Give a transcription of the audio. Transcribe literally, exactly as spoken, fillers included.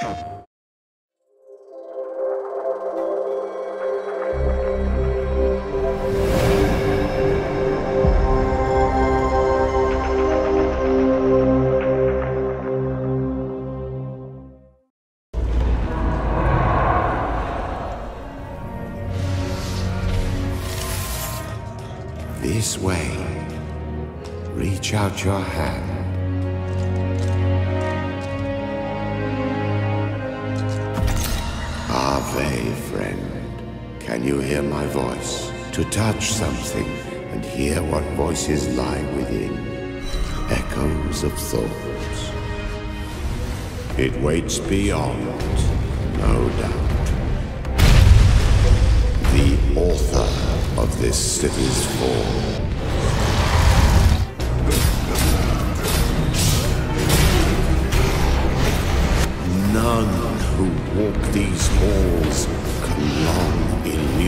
This way. Reach out your hand. Ave, friend. Can you hear my voice? To touch something and hear what voices lie within. Echoes of thoughts. It waits beyond, no doubt. The author of this city's fall. None who walk these halls can long elude.